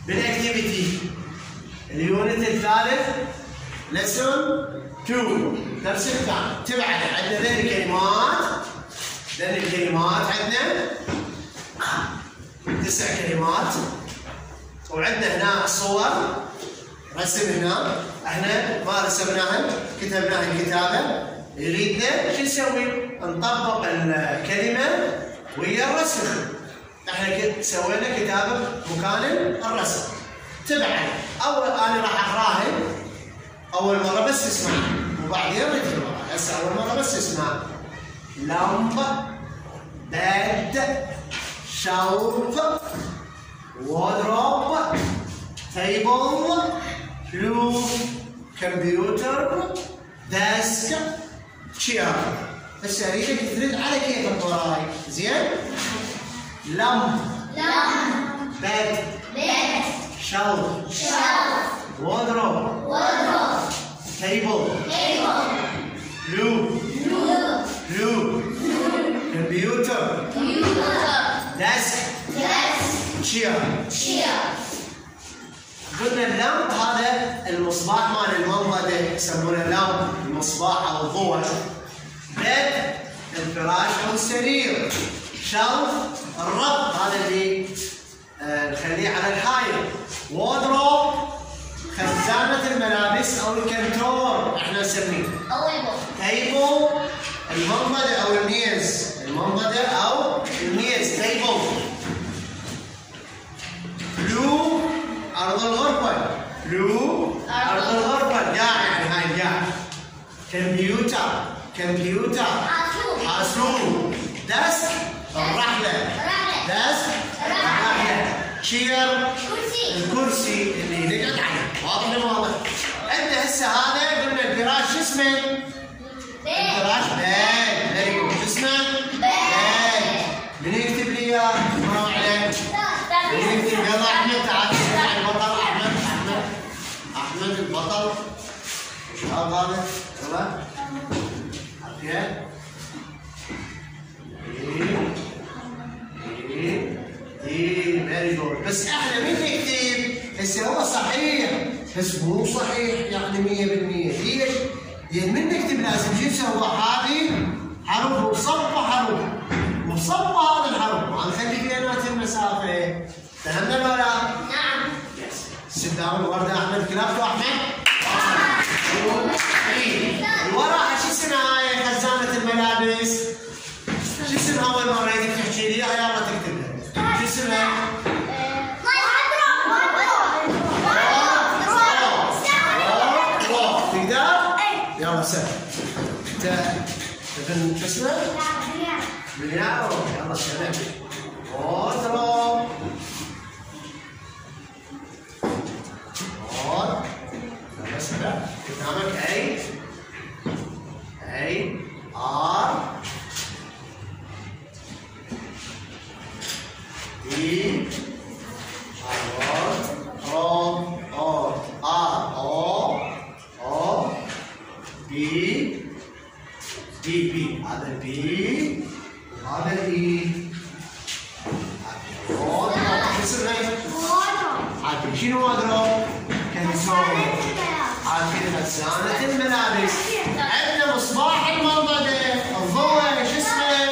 بالاكتيفيتي اليونت الثالث لسون 2 درس الثاني. تبعد عندنا ذني الكلمات عندنا 9 كلمات، وعندنا هنا صور رسم هنا احنا ما رسمناها كتبناها الكتابه. يريدنا شو نسوي؟ نطبق الكلمه ويا الرسم. احنا سوينا كتابه مكان الرسم. تبعا اول انا راح اقراها اول مره بس اسمع وبعدين نكتبها. هسه اول مره بس اسمع. لمب، بيد، شلف، وودروب، تيبل، فلو، كمبيوتر، ديسك، تشير. هسه اريدك ترد على كيفك وراي، زين؟ لمب، بيد، شلف، وودروب، تيبل، فلو، كمبيوتر، ديسك، تشير. قلنا اللمب هذا المصباح مال المنضدة، يسمونه اللمب، المصباح او الضوء. بيد الفراش او السرير. شلف الرف، هذا اللي نخليه على الحائط. وودروب خزانة الملابس او الكنتور احنا نسميه. تيبل المنضدة او الميز، تيبل. فلو أرض الغرفة، القاع يعني هاي القاع. كمبيوتر، حاسوب. ديسك الرحلة، شير الكرسي اللي نقعد عليه. واضح ولا واضح؟ عندنا هسه هذا قلنا الفراش شو اسمه؟ الفراش بيد. شو اسمه؟ بيد. من يكتب لي اياه؟ ما عليك. يكتب. يلا احمد تعال البطل. احمد البطل. وش هذا؟ يلا عافية. فيري جود. بس احنا مين نكتب؟ هسه هو صحيح بس مو صحيح يعني 100%. ليش؟ لان من نكتب لازم شو نسوي؟ هذه حرف وصفة حرف وصفة هذا الحرف، ما نخلي بينات المسافة. فهمنا ولا لا؟ نعم. سيت داون. وردة احمد كلابتو احمد. الورقة شو اسمها هاي خزانة الملابس؟ شو اسمها أول مرة يجيك تحكي لي إياها يلا تكتبها. شو اسمها؟ تقدر؟ يلا سهل. أنت ابن شو اسمه؟ بلياو. يلا سلام. وودروب. يلا سلام. كتابك أي آر دي بي. هذا البي وهذا الاي. عارفين شنو وودروب؟ كنترول. عارفين خزانة الملابس. عندنا مصباح المنضدة الضوء شو اسمه؟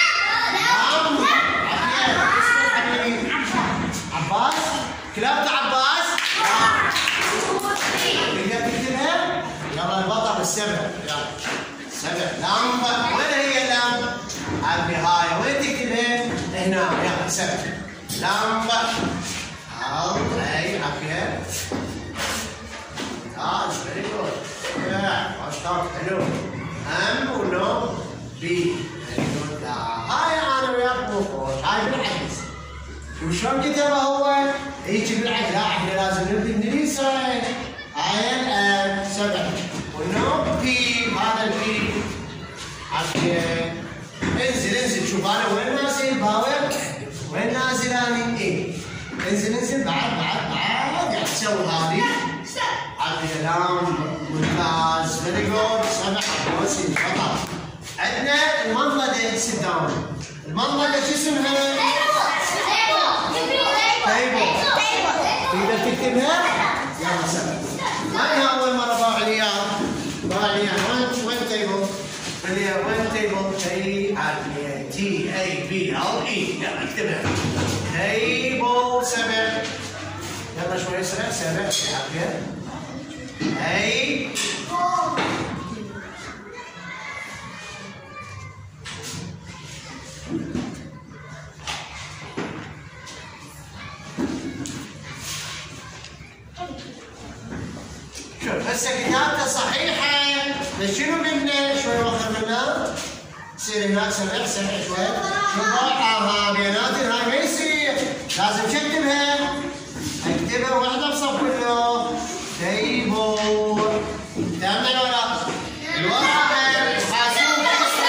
عباس. كلابته عباس. تقدر تكتبها؟ يلا البطل السبع. يلا 7. لمبة. وين هي اللمبة؟ على النهاية. وين تكتبها؟ هنا. يلا 7. لمبة. اي عافية. ممتاز. فيري جود. اشطر. حلو. ام ونو بي. فيري جود. هاي انا وياك مو خوش. هاي بالعكس. وشلون كتبها هو؟ هيك بالعكس. لا احنا لازم نبدي من اليسار. هاي 7 ونو بي. هذا البي. عافية. انزل شوف انا وين نازل باور؟ وين نازل اني؟ ايه. انزل بعد قاعد تسوي هذه. عافية. لام. ممتاز. فيري جود. 7 كراسي. فقط. عندنا المنضدة. سيت داون. المنضدة شو اسمها؟ تيبل. تقدر تكتبها؟ يلا سبع. ما هي أول مرة ضاع عيال؟ ضاع عيال وين تيبل؟ اللي وين تيبل؟ TABLE. يلا اكتبها. تيبل 7. يلا شوي سريع 7 عافية. شوف هسه كتابته صحيحة بس شنو قلنا؟ شوي وخر منا يصير هناك 7 شوي. شوف ها بياناتي هاي ما يصير لازم شو اكتبها؟ اكتبها واحدة بصف كله. تيبل. تمام الورق. الورق حاسوب.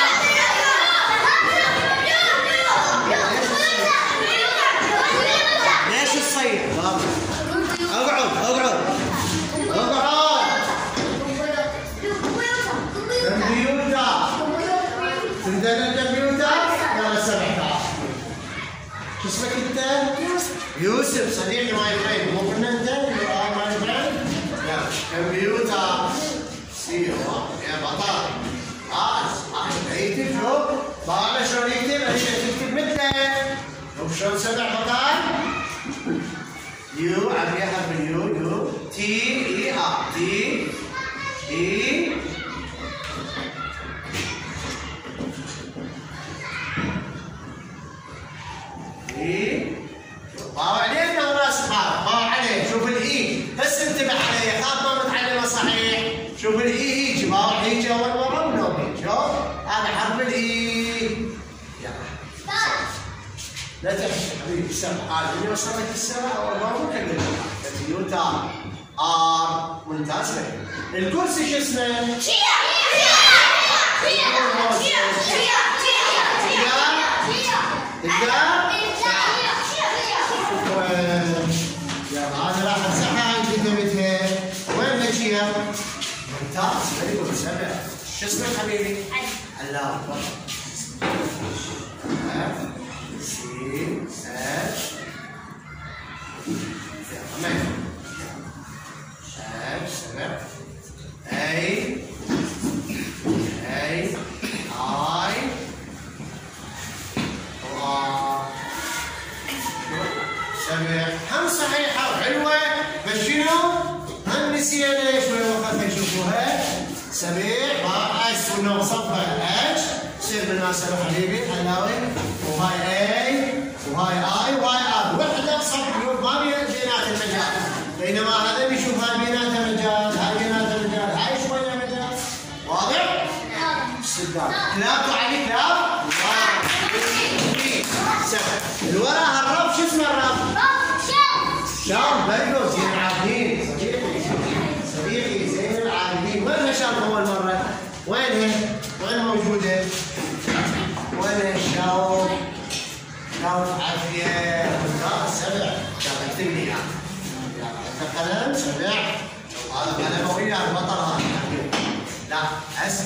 ليش تصير؟ اقعد. كمبيوتر. تقدر الكمبيوتر؟ يلا 7. شو اسمك انت؟ يوسف صديقي ماي فريند. مو قلنا انت؟ ماي فريند؟ يلا كمبيوتر. يا بطل. اكتب شوف. طالع شلون يكتب؟ اريد تكتب مثله. شوف شلون 7 بطل. يو عافية حرف اليو. تي اي ار. تي اي طاوع عليه او راس خاف؟ طاوع عليه. شوف الاي بس انتبه عليه. خاف ما متعلمه صحيح. شوف الاي هيجي طاوع هيجي اول مره ولو هيجي. شوف هذا حرف الاي. يلا لا تحكي حبيبي 7. هذا اللي وصل لك 7 اول مره كمل. كمبيوتر ار. ممتاز. الكرسي شو اسمه؟ يلا انا راح امسحها. هاي كتبتها. وين ماشيه؟ ممتاز. فيري جود. 7. شو اسمك حبيبي؟ علاء. تمام. 7 اي هم صحيحة وحلوة بس شنو؟ هم نسينا شوي وقت نشوفوها. 7 اس ونوصفها اتش. تصير بالمناسبة حبيبي حلاوي. وهاي اي وهاي اي وهاي ار. وحدة صف ما بينات المجال. بينما هذا بيشوف هاي بيناتها مجال. هاي بيناتها مجال. هاي شوية مجال. واضح؟ استدلال. كلاب علي كلاب. الورا هالرف شو اسمه الرف؟ شام. فيري جود. زين العابدين. صديقي زين العابدين. وين شام اول مره؟ وين موجوده؟ وين الشوف؟ شوف عافيه. ممتاز. 7. يلا اكتب لي اياها. يلا انت قلم 7. هذا قلم وياه البطل هذا. لا اس.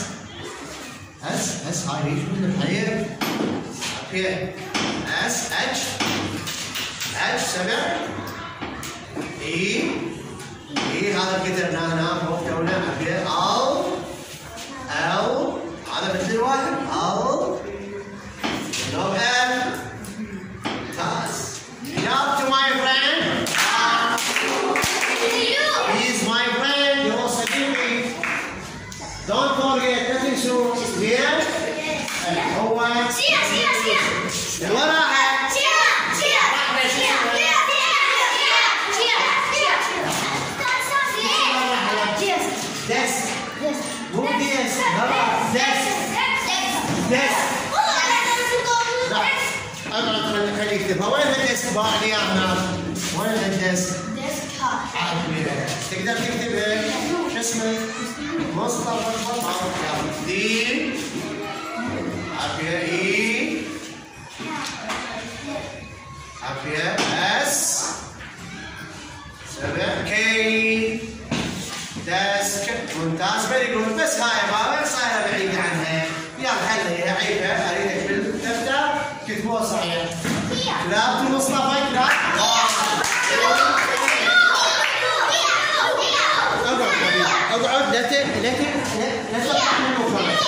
هاي ليش من الحير؟ عافيه. اس اتش 7. اي هذا كتبناه هنا فوق تونا. عافيه. ال هذا مثل الواحد. لو ممتاز. Up to my friend. He is my friend. هو صديقي. Don't forget. لا تنسوا. زين. هو الوراها. مو ديس. اقعد خليه يكتبها. وين الديسك؟ باع لي اياه هناك. وين الديسك؟ تقدر تكتبها. شو اسمه؟ مصطفى البطل. دي عافيه. اي عافيه. اس 7. كي ديسك. ممتاز. فيري جود. بس هاي ما صايره بعيده عنها. يلا خليها عيبها. اريدك بالدفتر كتبوها صحيح. كتابة مصطفى كتاب. لا تفتح منه خالص.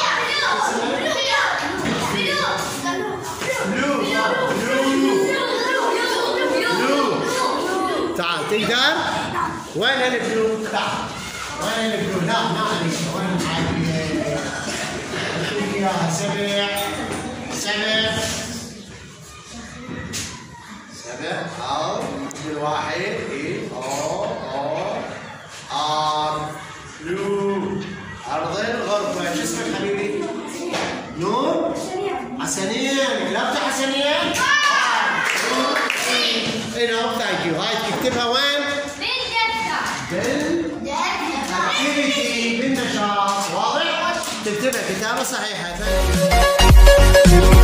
تعال تقدر؟ وين البلو؟ تعال وين البلو؟ لا معلش وين معلش؟ اعطيك اياها 7 او بالواحد اي ار بلو. ارض الغربة. شو اسمك حبيبي؟ نور؟ حسنين. كتبت حسنين؟ اي نعم ثانك يو. هاي تكتبها وين؟ بالنشاط. واضح؟ تكتبها كتابة صحيحة.